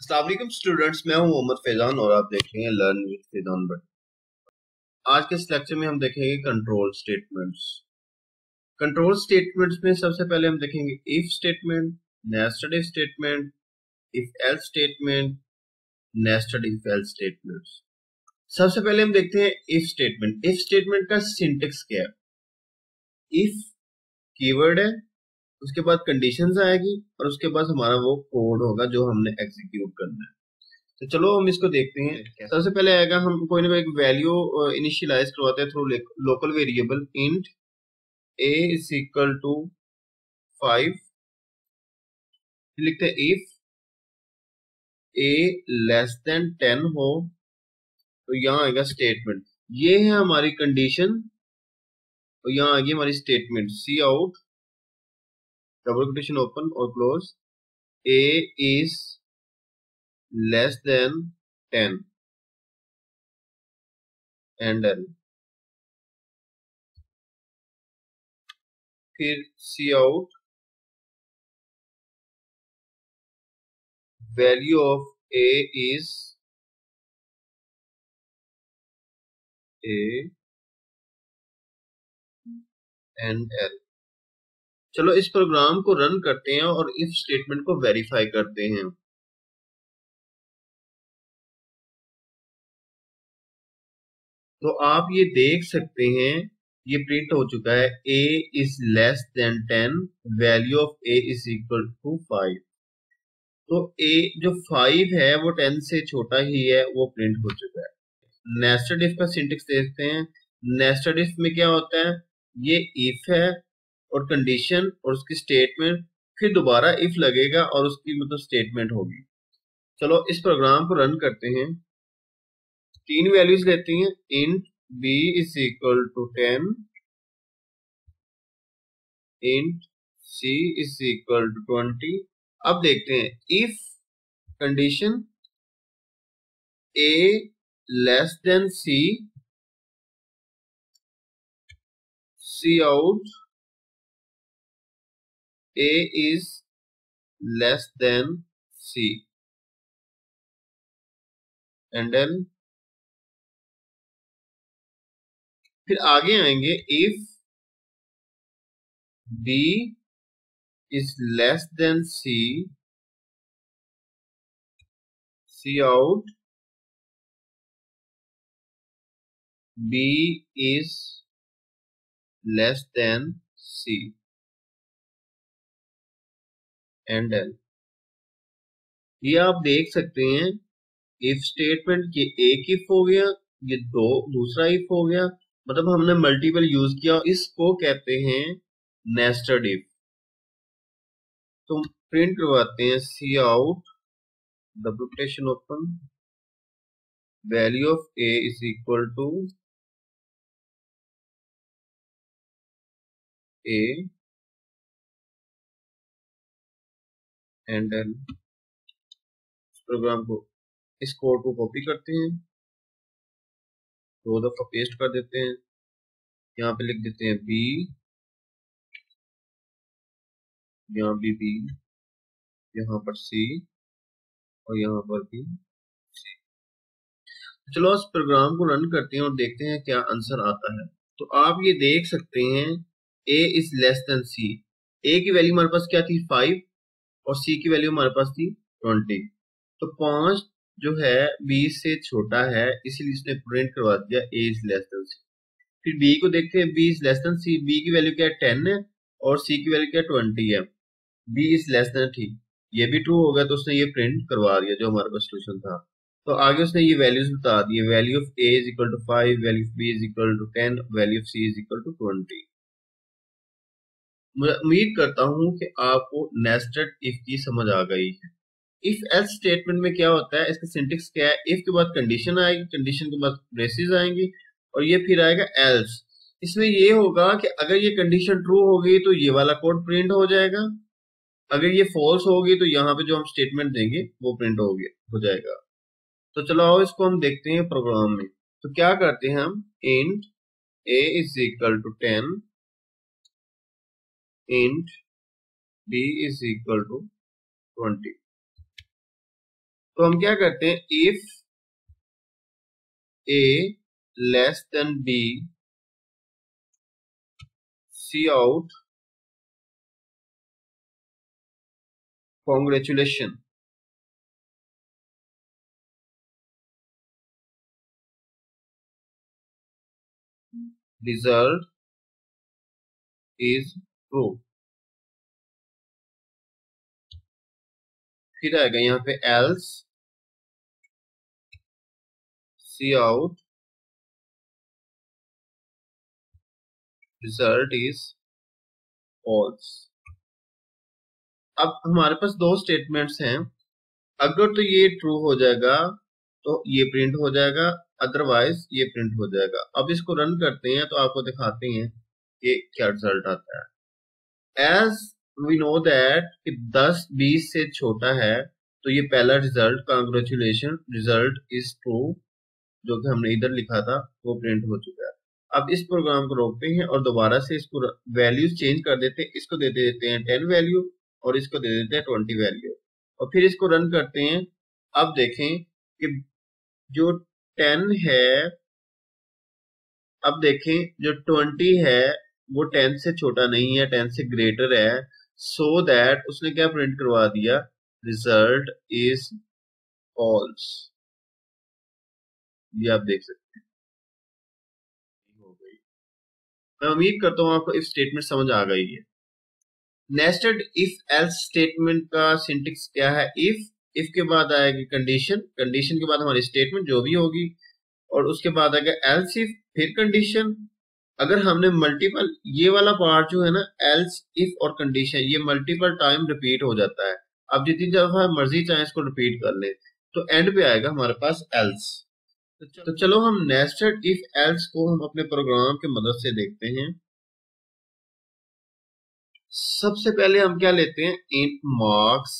अस्सलाम वालेकुम स्टूडेंट्स, मैं हूं मोहम्मद फैजान और आप देख रहे हैं लर्न विद फैजान बट। आज के इस लेक्चर में हम देखेंगे कंट्रोल स्टेटमेंट्स। कंट्रोल स्टेटमेंट्स में सबसे पहले हम देखेंगे if statement, nested if statement, if else statement, nested if else statements. सबसे पहले हम देखते हैं इफ स्टेटमेंट। इफ स्टेटमेंट का सिंटेक्स क्या है? इफ कीवर्ड है, उसके बाद कंडीशंस आएगी और उसके बाद हमारा वो कोड होगा जो हमने एग्जीक्यूट करना है। तो चलो हम इसको देखते हैं। सबसे पहले आएगा, हम कोई ना कोई एक वैल्यू इनिशियलाइज करवाते हैं through local variable int a is equal to 5। लिखते हैं इफ a लेस देन 10 हो तो यहाँ आएगा स्टेटमेंट। ये है हमारी कंडीशन और यहाँ आएगी हमारी statement. C out double quotation open और close a is less than 10 end l. फिर C out value of a is a end l. चलो इस प्रोग्राम को रन करते हैं और इफ स्टेटमेंट को वेरीफाई करते हैं। तो आप ये देख सकते हैं, ये प्रिंट हो चुका है a is less than 10, value of a is equal to 5। तो a जो 5 है वो 10 से छोटा ही है, वो प्रिंट हो चुका है। नेस्टेड इफ का सिंटेक्स देखते हैं। नेस्टेड इफ में क्या होता है, ये इफ है और कंडीशन और उसकी स्टेटमेंट, फिर दोबारा इफ लगेगा और उसकी मतलब स्टेटमेंट होगी। चलो इस प्रोग्राम को रन करते हैं। तीन वैल्यूज लेती हैं, int b is equal to 10, int c is equal to 20। अब देखते हैं if condition a less than c, c out a is less than c and then फिर आगे आएंगे if b is less than c, c out b is less than c and then ये आप देख सकते हैं इफ स्टेटमेंट, ये एक इफ हो गया, ये दूसरा इफ हो गया, मतलब हमने मल्टीपल यूज किया। इसको कहते हैं नेस्टेड इफ। तो प्रिंट करवाते हैं C out double quotation open value of a is equal to a and then program को, इस कोड को कॉपी करते हैं, दो दफा पेस्ट कर देते हैं, यहाँ पे लिख देते हैं b, यहाँ भी b, यहाँ पर c और यहाँ पर भी c। चलो इस प्रोग्राम को रन करते हैं और देखते हैं क्या आंसर आता है। तो आप ये देख सकते हैं a is less than c। a की वैल्यू हमारे पास क्या थी 5 और c की वैल्यू हमारे पास थी 20। तो 5 जो है 20 से छोटा है, इसीलिए इसने प्रिंट करवा दिया a is less than c। फिर b को देखते हैं, b is less than c। b की वैल्यू क्या है 10 है और c की वैल्यू क्या है 20 है। b इज लेस देन, ठीक, ये भी ट्रू हो गया तो उसने ये प्रिंट करवा दिया जो हमारे पास सोल्यूशन था। तो आगे उसने ये वैल्यूज बता दी, value of a is equal to 5, value of b is equal to 10, value of c is equal to 20। मैं उम्मीद करता हूं कि आपको नेस्टेड इफ की समझ आ गई है। इफ एल्स स्टेटमेंट में क्या होता है, इसका सिंटेक्स क्या है, इफ के बाद कंडीशन आएगी, कंडीशन के बाद ब्रेसेस आएंगी और ये फिर आएगा एल्स। इसमें ये होगा कि अगर ये कंडीशन ट्रू होगी तो ये वाला कोड प्रिंट हो जाएगा, अगर ये फॉल्स होगी तो यहाँ पे जो हम स्टेटमेंट देंगे वो प्रिंट हो जाएगा। तो चलो आओ इसको हम देखते हैं प्रोग्राम में। तो क्या करते हैं हम, int a is equal to 10, int b is equal to 20। तो हम क्या करते हैं, if A less than B, C out congratulation, result is true. फिर आएगा यहाँ पे else, C out result is false. अब हमारे पास दो स्टेटमेंट्स हैं, अगर तो ये ट्रू हो जाएगा तो ये प्रिंट हो जाएगा, अदरवाइज ये प्रिंट हो जाएगा। अब इसको रन करते हैं तो आपको दिखाते हैं कि क्या रिजल्ट आता है। एज वी नो दैट कि 10 20 से छोटा है, तो ये पहला result congratulation result is true जो कि हमने इधर लिखा था वो प्रिंट हो चुका है। अब इस प्रोग्राम को रोकते हैं और दोबारा से इसको वैल्यूज चेंज कर देते हैं, इसको दे देते हैं 10 वैल्यू और इसको दे देते हैं 20 वैल्यू और फिर इसको रन करते हैं। अब देखें कि जो 10 है, अब देखें जो 20 है वो 10 से छोटा नहीं है, 10 से ग्रेटर है, सो दैट उसने क्या प्रिंट करवा दिया, रिजल्ट इज फॉल्स। ये आप देख सकते हैं, हो गई। मैं उम्मीद करता हूँ आपको इफ स्टेटमेंट समझ आ गई है। नेस्टेड इफ एल्स स्टेटमेंट का सिंटेक्स क्या है, इफ के बाद आएगी कंडीशन, कंडीशन के बाद हमारी स्टेटमेंट जो भी होगी और उसके बाद आएगा एल्स इफ, फिर कंडीशन। अगर हमने मल्टीपल, ये वाला पार्ट जो है ना एल्स इफ और कंडीशन, ये मल्टीपल टाइम रिपीट हो जाता है। अब जितनी दफा मर्जी चाहे इसको रिपीट कर ले, तो एंड पे आएगा हमारे पास एल्स। तो चलो हम नेस्टेड इफ एल्स को हम अपने प्रोग्राम की मदद से देखते हैं। सबसे पहले हम क्या लेते हैं, इंट मार्क्स।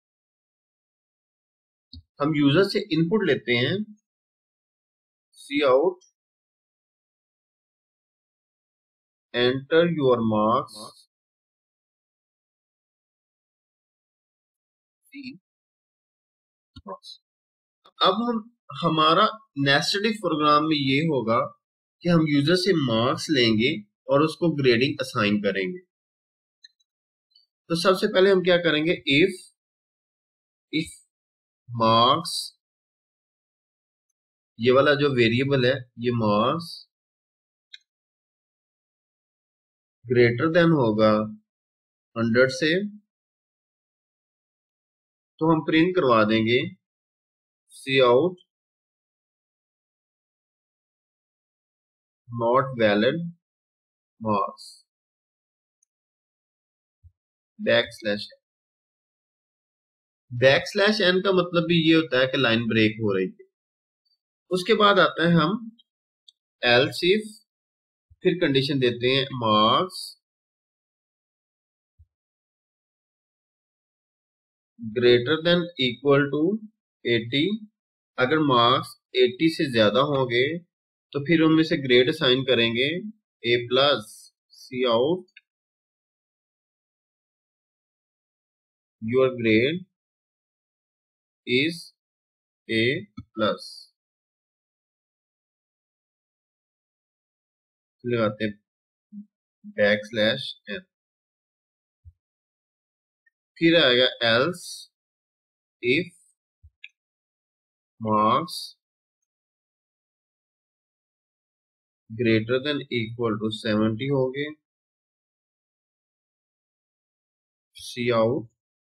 हम यूजर से इनपुट लेते हैं, C out enter your marks, अब हम हमारा नेस्टेड इफ प्रोग्राम में ये होगा कि हम यूजर से मार्क्स लेंगे और उसको ग्रेडिंग असाइन करेंगे। तो सबसे पहले हम क्या करेंगे, इफ मार्क्स, ये वाला जो वेरिएबल है ये मार्क्स ग्रेटर देन होगा 100 से, तो हम प्रिंट करवा देंगे C out not valid marks backslash N का मतलब भी ये होता है कि लाइन ब्रेक हो रही है। उसके बाद आता है हम एल्स इफ, फिर कंडीशन देते हैं marks greater than equal to 80। अगर मार्क्स 80 से ज्यादा होंगे तो फिर उनमें से ग्रेड असाइन करेंगे A plus, C out your grade is A plus, लगाते हैं बैक स्लैश एन। फिर आएगा else if marks greater than equal to 70 हो गए, C out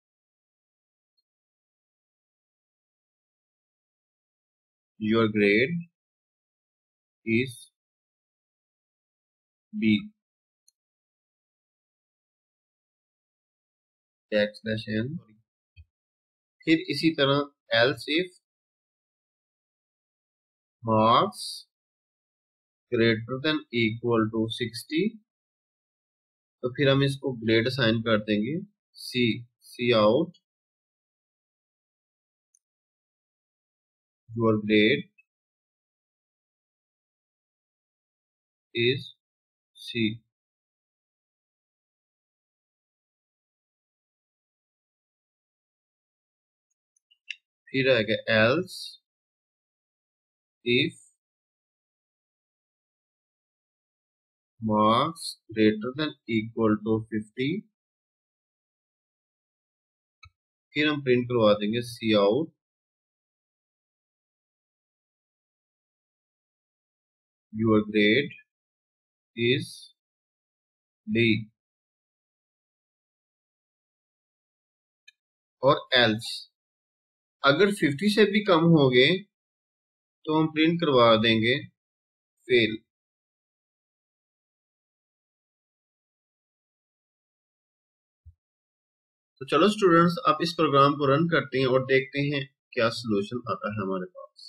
your grade is B, backslash N. फिर इसी तरह else if marks greater than equal to 60, तो फिर हम इसको ग्रेड असाइन कर देंगे C, C out your grade is C. फिर आएगा else if marks greater than equal to 50, फिर हम प्रिंट करवा देंगे C out your grade is D, और एल्स अगर 50 से भी कम हो गए तो हम प्रिंट करवा देंगे फेल। तो चलो स्टूडेंट्स, अब इस प्रोग्राम को रन करते हैं और देखते हैं क्या सलूशन आता है हमारे पास।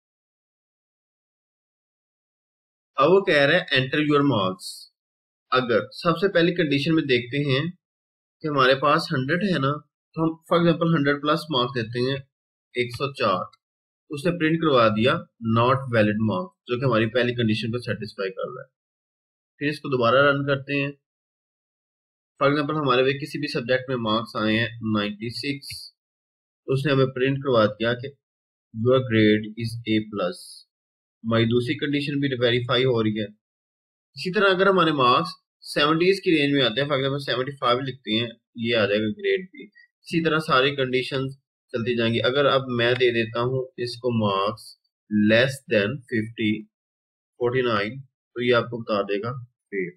अब वो कह रहा है एंटर योर मार्क्स। अगर सबसे पहली कंडीशन में देखते हैं कि हमारे पास 100 है ना, तो हम फॉर एग्जांपल 100 प्लस मार्क्स देते हैं 104, उसने प्रिंट करवा दिया नॉट वैलिड मार्क्स, जो कि हमारी पहली कंडीशन को सेटिस्फाई कर रहा है। फिर इसको दोबारा रन करते हैं। फॉर एग्जांपल हमारे पे किसी भी सब्जेक्ट में मार्क्स आए हैं 96, तो उसने हमें प्रिंट करवा दिया कि your grade is A plus. हमारी दूसरी कंडीशन भी वेरीफाई हो रही है। इसी तरह अगर हमारे मार्क्स 70s की रेंज में आते हैं, फॉर एग्जांपल 75 लिखते हैं, ये आ जाएगा ग्रेड भी। इसी तरह सारी कंडीशंस चलती जाएंगी। अगर अब मैं दे देता हूं इसको मार्क्स लेस देन 50 49, तो ये आपको बता देगा फेल।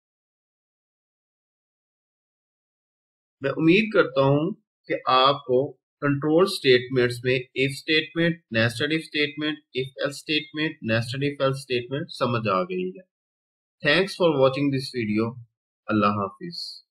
मैं उम्मीद करता हूं कि आपको कंट्रोल स्टेटमेंट्स में if statement, nested if statement, if else statement, nested if else statement समझ आ गई है। Thanks for watching this video. अल्लाह हाफिज।